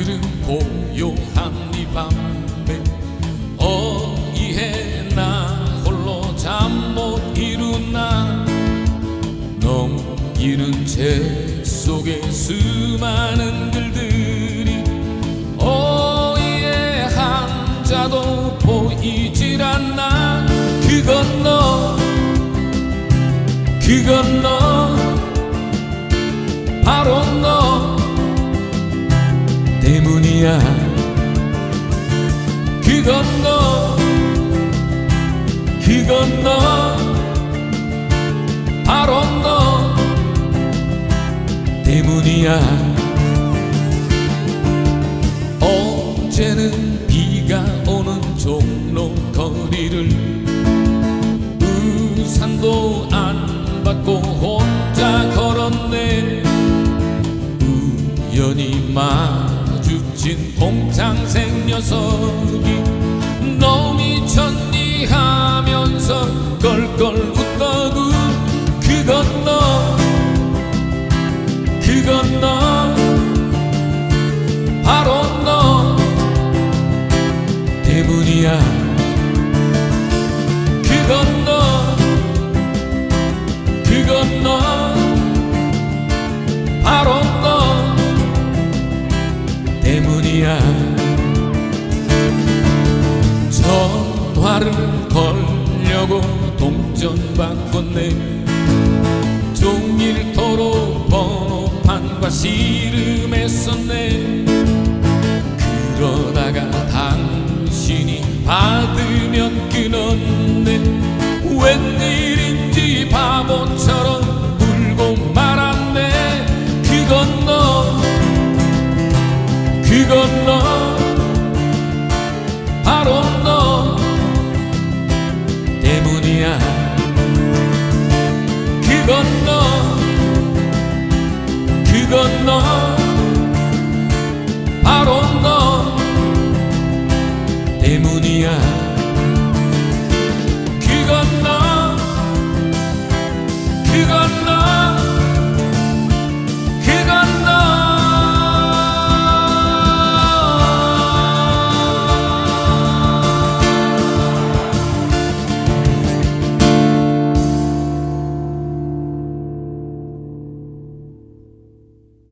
그름 고요한 이 밤에 어이해 나 홀로 잠 못 이루나 넘기는 책 속에 수많은 글들이 어이해 한자도 보이질 않나. 그건 너 바로 너 때문이야. 그건 너 바로 너 때문이야. 어제는 비가 오는 종로 거리를 우산도 안 받고 혼자 걸었네. 우연히 마주친 동창생 녀석이 너 미쳤니 하면서 껄껄 웃더구. 그건 너 바로 너 때문이야. 그건 너 바로 너 때문이야. 전화를 걸려고 동전 바꿨네. 종일토록 번호판과 씨름했었네. 그러다가 당신이 받으면 끊었네. 웬일인지 바보처럼 울고 말았네. 그건 너 바로 너 때문이야. 그건 너 바로 너 때문이야.